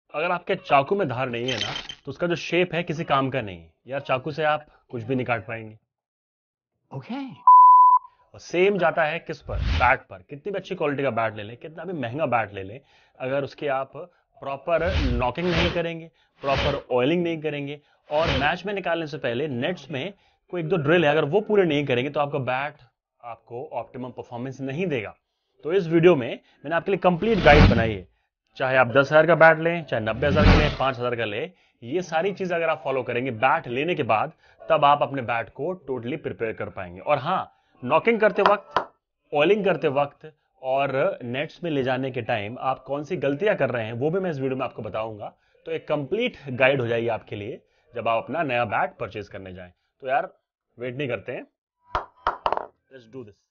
अगर आपके चाकू में धार नहीं है ना, तो उसका जो शेप है किसी काम का नहीं है यार। चाकू से आप कुछ भी नहीं काट पाएंगे। Okay. और सेम जाता है किस पर? बैट पर। कितनी भी अच्छी क्वालिटी का बैट ले लें, कितना भी महंगा बैट ले लें, अगर उसकी आप प्रॉपर नॉकिंग नहीं करेंगे, प्रॉपर ऑयलिंग नहीं करेंगे, और मैच में निकालने से पहले नेट्स में कोई एक दो ड्रिल है, अगर वो पूरे नहीं करेंगे, तो आपका बैट आपको ऑप्टिमम परफॉर्मेंस नहीं देगा। तो इस वीडियो में मैंने आपके लिए कंप्लीट गाइड बनाई है। चाहे आप 10,000 का बैट लें, चाहे 90,000 का लें, 5,000 का लें, ये सारी चीजें अगर आप फॉलो करेंगे बैट लेने के बाद, तब आप अपने बैट को टोटली प्रिपेयर कर पाएंगे। और हाँ, नॉकिंग करते वक्त, ऑयलिंग करते वक्त और नेट्स में ले जाने के टाइम आप कौन सी गलतियां कर रहे हैं, वो भी मैं इस वीडियो में आपको बताऊंगा। तो एक कंप्लीट गाइड हो जाएगी आपके लिए जब आप अपना नया बैट परचेज करने जाएं। तो यार वेट नहीं करते हैं, लेट्स डू दिस।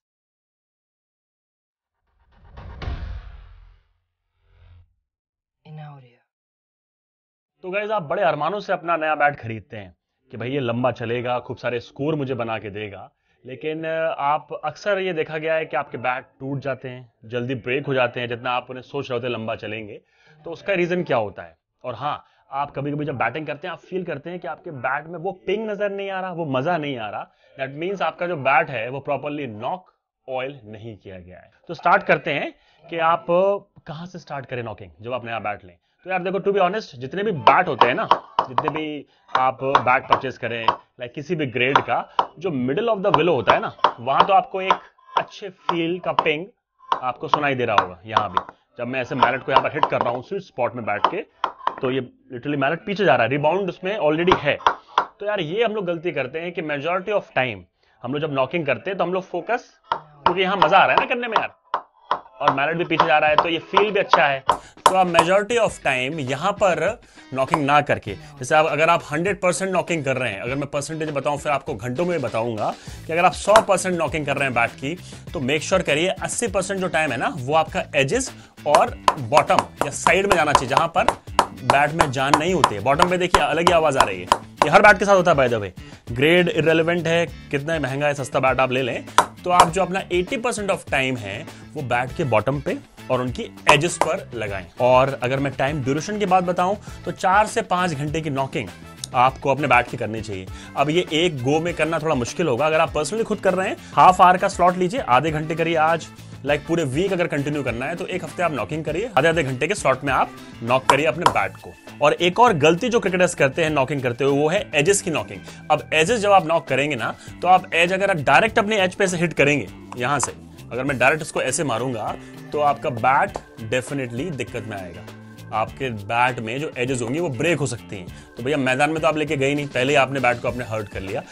तो गाइस, आप बड़े अरमानों से अपना नया बैट खरीदते हैं कि भाई ये लंबा चलेगा, खूब सारे स्कोर मुझे बना के देगा। लेकिन आप अक्सर ये देखा गया है कि आपके बैट टूट जाते हैं, जल्दी ब्रेक हो जाते हैं, जितना आप उन्हें सोच रहे होते हैं लंबा चलेंगे। तो उसका रीजन क्या होता है? और हाँ, आप कभी कभी जब बैटिंग करते हैं, आप फील करते हैं कि आपके बैट में वो पिंग नजर नहीं आ रहा, वो मजा नहीं आ रहा। दैट मीन्स आपका जो बैट है वो प्रॉपरली नॉक ऑयल नहीं किया गया है। तो स्टार्ट करते हैं कि आप कहां से स्टार्ट करें नॉकिंग जब आप नया बैट लें। तो यार देखो, टू बी ऑनेस्ट, जितने भी बैट होते हैं ना, जितने भी आप बैट परचेज करें, लाइक किसी भी ग्रेड का, जो मिडिल ऑफ द विलो होता है ना, वहां तो आपको एक अच्छे फील का पिंग आपको सुनाई दे रहा होगा। यहाँ भी जब मैं ऐसे मैलेट को यहाँ पर हिट कर रहा हूँ स्वीट स्पॉट में बैठ के, तो ये लिटरली मैलेट पीछे जा रहा है, रिबाउंड उसमें ऑलरेडी है। तो यार ये हम लोग गलती करते हैं कि मेजॉरिटी ऑफ टाइम हम लोग जब नॉकिंग करते हैं तो हम लोग फोकस, क्योंकि यहाँ मजा आ रहा है ना करने में यार, और मैलेट भी पीछे जा रहा है, तो ये फील भी अच्छा है, तो आप मेजॉरिटी ऑफ टाइम यहां पर नॉकिंग ना करके, जैसे आप अगर आप 100% नॉकिंग कर रहे हैं, अगर मैं परसेंटेज बताऊं फिर आपको घंटों में बताऊंगा कि अगर आप 100% नॉकिंग कर रहे हैं बैट की, तो मेक श्योर करिए 80% जो टाइम है ना, वो आपका एजेस और बॉटम या साइड में जाना चाहिए, जहां पर बैट में जान नहीं होती है। बॉटम पे देखिए अलग ही आवाज आ रही है, ये हर बैट के साथ होता है by the way. Grade irrelevant है, कितना महंगा है, सस्ता बैट आप ले लें, तो आप जो अपना 80% ऑफ टाइम है वो बैट के बॉटम पे और उनकी एजेस पर लगाएं। और अगर मैं टाइम ड्यूरेशन की बात बताऊं, तो 4 से 5 घंटे की नॉकिंग आपको अपने बैट की करनी चाहिए। अब ये एक गो में करना थोड़ा मुश्किल होगा, अगर आप पर्सनली खुद कर रहे हैं, हाफ आवर का स्लॉट लीजिए, आधे घंटे करिए आज, लाइक पूरे वीक अगर कंटिन्यू करना है तो एक हफ्ते आप नॉकिंग करिए, आधे आधे घंटे के स्लॉट में आप नॉक करिए अपने बैट को। और एक और गलती जो क्रिकेटर्स करते हैं नॉकिंग करते हुए, वो है एजेस की नॉकिंग। अब एजेस जब आप नॉक करेंगे ना, तो आप एज अगर आप डायरेक्ट अपने एज पे से हिट करेंगे, यहां से अगर मैं डायरेक्ट इसको ऐसे मारूंगा, तो आपका बैट डेफिनेटली दिक्कत में आएगा। आपके बैट में जो एजेस होंगी वो ब्रेक हो सकती हैं। तो भैया मैदान में तो आप लेके गए नहीं, पहले ही आपने बैट को अपने हर्ट कर लिया।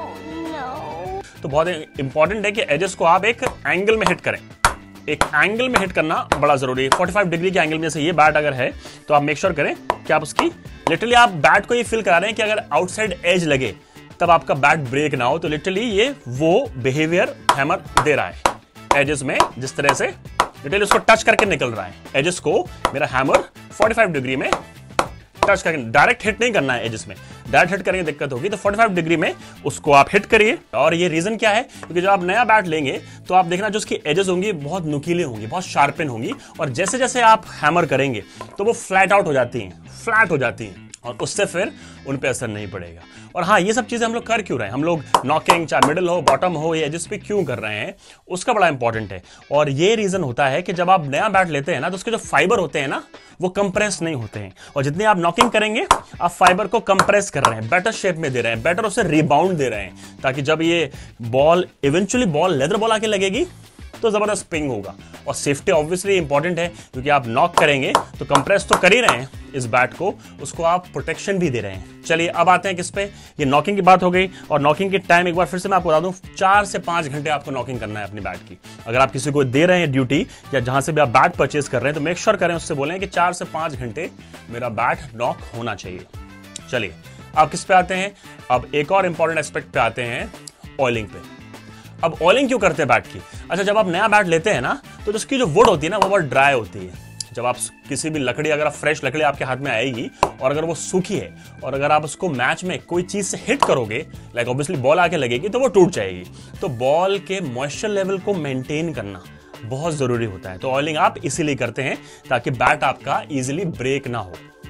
तो बहुत इंपॉर्टेंट है कि एजेस को आप एक एंगल में हिट करें। एक एंगल में हिट करना बड़ा जरूरी है। 45 डिग्री के एंगल में से ये बैट अगर है, तो आप मेक श्योर करें कि आप उसकी लिटरली आप बैट को ये फील करा रहे हैं कि अगर आउटसाइड एज लगे तब आपका बैट ब्रेक ना हो। तो लिटरली ये वो बिहेवियर हैमर दे रहा है एजेस में, जिस तरह से लिटरली उसको टच करके निकल रहा है। एजेस को मेरा हैमर 45 डिग्री में टच करके, डायरेक्ट हिट नहीं करना है एजेस में, डायरेक्ट हिट करेंगे दिक्कत होगी। तो 45 डिग्री में उसको आप हिट करिए। और ये रीजन क्या है, क्योंकि जब आप नया बैट लेंगे तो आप देखना जो उसकी एजेस होंगी बहुत नुकीले होंगी, बहुत शार्पन होंगी, और जैसे जैसे आप हैमर करेंगे तो वो फ्लैट आउट हो जाती हैं, फ्लैट हो जाती हैं, और उससे फिर उन पे असर नहीं पड़ेगा। और हाँ, ये सब चीजें हम लोग कर क्यों रहे हैं, हम लोग नॉकिंग चाहे मिडिल हो, बॉटम हो, या एजेस पे क्यों कर रहे हैं, उसका बड़ा इंपॉर्टेंट है। और ये रीजन होता है कि जब आप नया बैट लेते हैं ना, तो उसके जो फाइबर होते हैं ना, वो कंप्रेस नहीं होते हैं, और जितने आप नॉकिंग करेंगे आप फाइबर को कंप्रेस कर रहे हैं, बेटर शेप में दे रहे हैं, बेटर उसे रिबाउंड दे रहे हैं, ताकि जब ये ball eventually ball leather ball आके लगेगी तो जबरदस्त पिंग होगा। और सेफ्टी ऑब्वियसली इंपॉर्टेंट है, क्योंकि आप नॉक करेंगे तो कंप्रेस तो कर ही रहे हैं इस बैट को, उसको आप प्रोटेक्शन भी दे रहे हैं। चलिए अब आते हैं किस पे, ये नॉकिंग की बात हो गई। और नॉकिंग की टाइम एक बार फिर से मैं आपको बता दूं, 4 से 5 घंटे आपको नॉकिंग करना है अपनी बैट की। अगर आप किसी को दे रहे हैं ड्यूटी, या जहां से भी आप बैट परचेज कर रहे हैं, तो मेक श्योर करें, उससे बोलें कि 4 से 5 घंटे मेरा बैट नॉक होना चाहिए। चलिए अब किस पे आते हैं, अब एक और इंपॉर्टेंट एस्पेक्ट पे आते हैं, ऑयलिंग पे। अब ऑयलिंग क्यों करते हैं बैट की? अच्छा, जब आप नया बैट लेते हैं ना, तो उसकी जो वुड होती है ना, वो बहुत ड्राई होती है। जब आप किसी भी लकड़ी, अगर आप फ्रेश लकड़ी आपके हाथ में आएगी और अगर वो सूखी है, और अगर आप उसको मैच में कोई चीज से हिट करोगे, लाइक ऑब्वियसली बॉल आके लगेगी, तो वो टूट जाएगी। तो बॉल के मॉइस्चर लेवल को मेंटेन करना बहुत जरूरी होता है। तो ऑयलिंग आप इसीलिए करते हैं ताकि बैट आपका इजीली ब्रेक ना हो।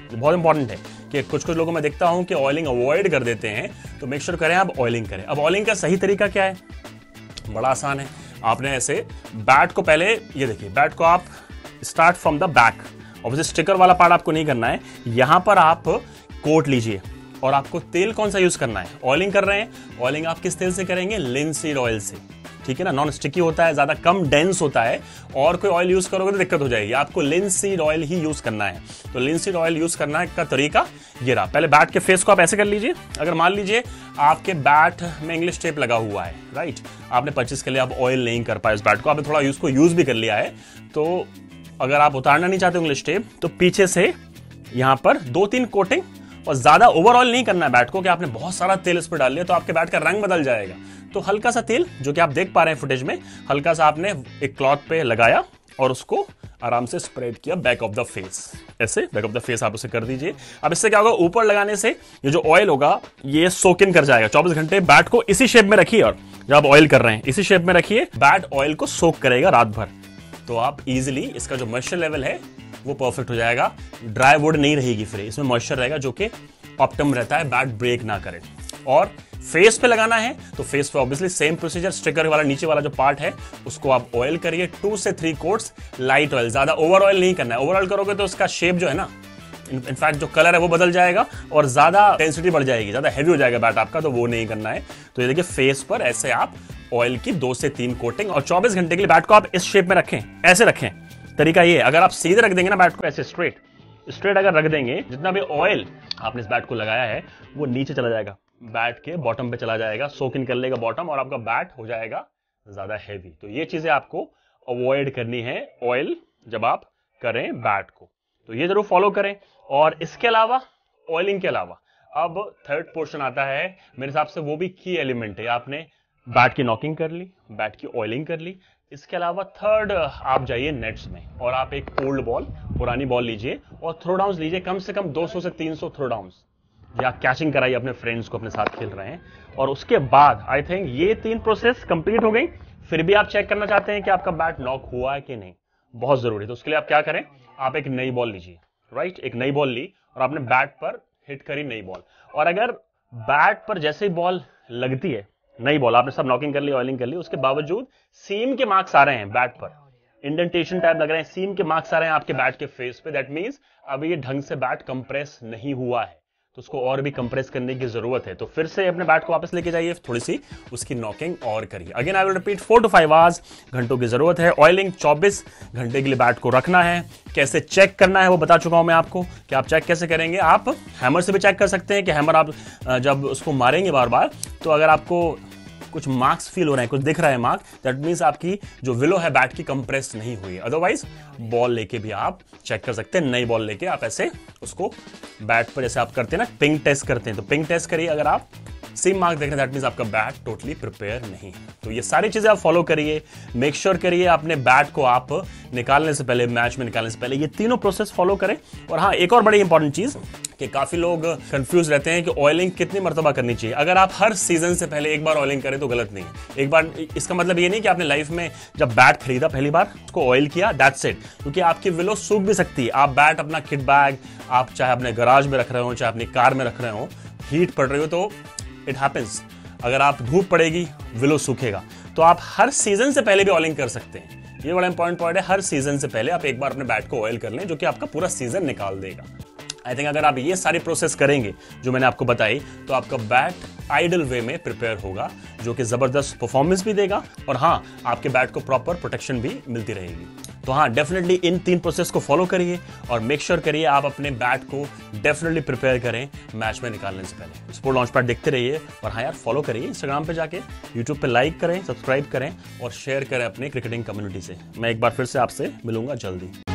बहुत इंपॉर्टेंट है कि कुछ कुछ लोगों में देखता हूं कि ऑयलिंग अवॉइड कर देते हैं, तो मेक श्योर करें आप ऑयलिंग करें। अब ऑयलिंग का सही तरीका क्या है? बड़ा आसान है। आपने ऐसे बैट को पहले, ये देखिए, बैट को आप start from the back, obviously sticker वाला पार्ट आपको नहीं करना है, यहां पर आप कोट लीजिए। और आपको तेल कौन सा यूज करना है? ऑयलिंग कर रहे हैं, ऑयलिंग आप किस तेल से करेंगे? लिंसीड ऑयल से, ठीक है ना, नॉन स्टिकी होता है, ज्यादा कम डेंस होता है, और कोई ऑयल यूज करोगे तो दिक्कत हो जाएगी। आपको लिंसीड ऑयल ही यूज करना है। तो लिंसीड ऑयल यूज करना का तरीका ये रहा। पहले बैट के फेस को आप ऐसे कर लीजिए। अगर मान लीजिए आपके बैट में इंग्लिश टेप लगा हुआ है, राइट, आपने परचेज के लिए आप ऑयल नहीं कर पाए उस बैट को, आपने थोड़ा उसको यूज भी कर लिया है, तो अगर आप उतारना नहीं चाहते इंग्लिश टेप, तो पीछे से यहां पर 2-3 कोटिंग, और ज्यादा ओवरऑल नहीं करना है बैट को कि आपने बहुत सारा तेल इस पर डाल लिया तो आपके बैट का रंग बदल जाएगा। तो हल्का सा तेल, जो कि आप देख पा रहे हैं फुटेज में, हल्का सा आपने एक क्लॉथ पे लगाया और उसको आराम से स्प्रेड किया बैक ऑफ द फेस। ऐसे बैक ऑफ द फेस आप उसे कर दीजिए। अब इससे क्या होगा, ऊपर लगाने से ये जो ऑयल होगा ये सोक इन कर जाएगा। 24 घंटे बैट को इसी शेप में रखिए, और जब आप ऑयल कर रहे हैं इसी शेप में रखिए, बैट ऑयल को सोक करेगा रात भर। तो आप इजीली इसका जो मॉइस्चर लेवल है वो परफेक्ट हो जाएगा। ड्राई वुड नहीं रहेगी, फिर इसमें मॉइस्चर रहेगा जो कि ऑप्टिमम रहता है, बैट ब्रेक ना करे। और फेस पे लगाना है तो फेस पे ऑब्वियसली सेम प्रोसीजर, स्टिकर वाला नीचे वाला जो पार्ट है उसको आप ऑयल करिए, 2 से 3 कोट्स लाइट ऑयल, ज्यादा ओवर ऑयल नहीं करना है। ओवर ऑयल करोगे तो उसका शेप जो है ना, इनफैक्ट जो कलर है वो बदल जाएगा और ज्यादा डेंसिटी बढ़ जाएगी, ज्यादा हैवी हो जाएगा बैट आपका, तो वो नहीं करना है। तो ये देखिए फेस पर ऐसे आप ऑयल की 2 से 3 कोटिंग, और 24 घंटे के लिए बैट को आप इस शेप में रखें, ऐसे रखें। तरीका ये है, अगर आप सीधे रख देंगे ना बैट को, ऐसे स्ट्रेट अगर रख देंगे, जितना भी ऑयल आपने इस बैट को लगाया है वो नीचे चला जाएगा, बैट के बॉटम पे चला जाएगा, सोक इन कर लेगा बॉटम, और आपका बैट हो जाएगा ज्यादा हैवी। तो ये चीजें आपको अवॉइड करनी है ऑयल जब आप करें बैट को, तो ये जरूर फॉलो करें। और इसके अलावा, ऑयलिंग के अलावा, अब थर्ड पोर्शन आता है, मेरे हिसाब से वो भी की एलिमेंट है। आपने बैट की नॉकिंग कर ली, बैट की ऑयलिंग कर ली, इसके अलावा थर्ड आप जाइए नेट्स में, और आप एक ओल्ड बॉल, पुरानी बॉल लीजिए और थ्रो डाउन्स लीजिए, कम से कम 200 से 300 थ्रो डाउन्स, या कैचिंग कराइए अपने फ्रेंड्स को अपने साथ खेल रहे हैं। और उसके बाद आई थिंक ये 3 प्रोसेस कंप्लीट हो गई। फिर भी आप चेक करना चाहते हैं कि आपका बैट नॉक हुआ है कि नहीं, बहुत जरूरी है। तो उसके लिए आप क्या करें, आप एक नई बॉल लीजिए, राइट, एक नई बॉल ली और आपने बैट पर हिट करी नई बॉल, और अगर बैट पर जैसे ही बॉल लगती है, नई बॉल, आपने सब नॉकिंग कर ली, ऑयलिंग कर ली, उसके बावजूद सीम के मार्क्स आ रहे हैं बैट पर, इंडेंटेशन टाइप लग रहे हैं, सीम के मार्क्स आ रहे हैं आपके बैट के फेस पे, दैट मींस अभी ये ढंग से बैट कंप्रेस नहीं हुआ है, तो उसको और भी कंप्रेस करने की जरूरत है। तो फिर से अपने बैट को वापस लेके जाइए, थोड़ी सी उसकी नॉकिंग और करिए। Again I will repeat, 4 to 5 hours, घंटों की जरूरत है। ऑयलिंग 24 घंटे के लिए बैट को रखना है। कैसे चेक करना है वो बता चुका हूं मैं आपको कि आप चेक कैसे करेंगे। आप हैमर से भी चेक कर सकते हैं कि हैमर आप जब उसको मारेंगे बार बार, तो अगर आपको कुछ मार्क्स फील हो रहे हैं, कुछ दिख रहा है मार्क, दैट मींस आपकी जो विलो है बैट की कंप्रेस नहीं हुई है। अदरवाइज बॉल लेके भी आप चेक कर सकते हैं, नई बॉल लेके आप ऐसे उसको बैट पर जैसे आप करते हैं ना, पिंग टेस्ट करते हैं, तो पिंग टेस्ट करिए। अगर आप सेम मार्क देख रहे हैं, दैट मींस आपका बैट टोटली प्रिपेयर नहीं है। तो ये सारी चीजें आप फॉलो करिए, मेक श्योर करिए अपने बैट को आप निकालने से पहले, मैच में निकालने से पहले ये तीनों प्रोसेस फॉलो करें। और हाँ, एक और बड़ी इंपॉर्टेंट चीज कि काफी लोग कंफ्यूज रहते हैं कि ऑयलिंग कितनी मर्तबा करनी चाहिए। अगर आप हर सीजन से पहले एक बार ऑयलिंग करें तो गलत नहीं है। एक बार, इसका मतलब ये नहीं कि आपने लाइफ में जब बैट खरीदा पहली बार उसको ऑयल किया, दैट्स इट, क्योंकि आपकी विलो सूख भी सकती है। आप बैट अपना किट बैग, आप चाहे अपने गराज में रख रहे हो, चाहे अपनी कार में रख रहे हो, हीट पड़ रही हो तो इट हैपेंस, अगर आप धूप पड़ेगी विलो सूखेगा। तो आप हर सीजन से पहले भी ऑयलिंग कर सकते हैं। ये बड़ा इंपॉर्टेंट पॉइंट है, हर सीजन से पहले आप एक बार अपने बैट को ऑयल कर लें, जो कि आपका पूरा सीजन निकाल देगा। आई थिंक अगर आप ये सारी प्रोसेस करेंगे जो मैंने आपको बताई, तो आपका बैट आइडल वे में प्रिपेयर होगा, जो कि जबरदस्त परफॉर्मेंस भी देगा, और हाँ, आपके बैट को प्रॉपर प्रोटेक्शन भी मिलती रहेगी। तो हाँ, डेफिनेटली इन 3 प्रोसेस को फॉलो करिए और मेक श्योर करिए आप अपने बैट को डेफिनेटली प्रिपेयर करें मैच में निकालने से पहले। स्पोर्ट लॉन्चपैड देखते रहिए, और हाँ यार, फॉलो करिए इंस्टाग्राम पे जाके, यूट्यूब पे लाइक करें, सब्सक्राइब करें और शेयर करें अपने क्रिकेटिंग कम्युनिटी से। मैं एक बार फिर से आपसे मिलूंगा जल्दी।